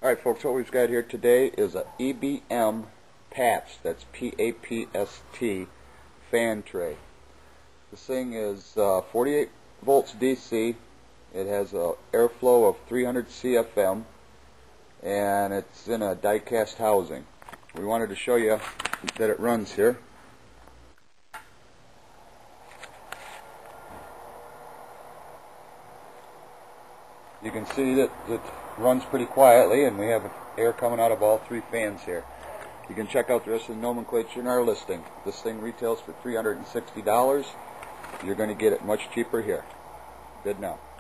Alright folks, what we've got here today is a EBM PAPST, that's P-A-P-S-T, fan tray. This thing is 48 volts DC, it has an airflow of 300 CFM, and it's in a die-cast housing. We wanted to show you that it runs here. You can see that it runs pretty quietly, and we have air coming out of all three fans here. You can check out the rest of the nomenclature in our listing. This thing retails for $360. You're going to get it much cheaper here. Good now.